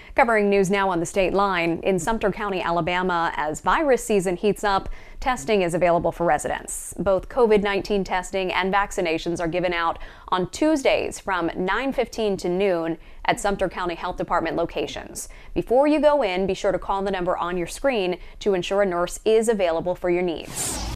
Covering news now on the state line. In Sumter County, Alabama, as virus season heats up, testing is available for residents. Both COVID-19 testing and vaccinations are given out on Tuesdays from 9:15 to noon at Sumter County Health Department locations. Before you go in, be sure to call the number on your screen to ensure a nurse is available for your needs.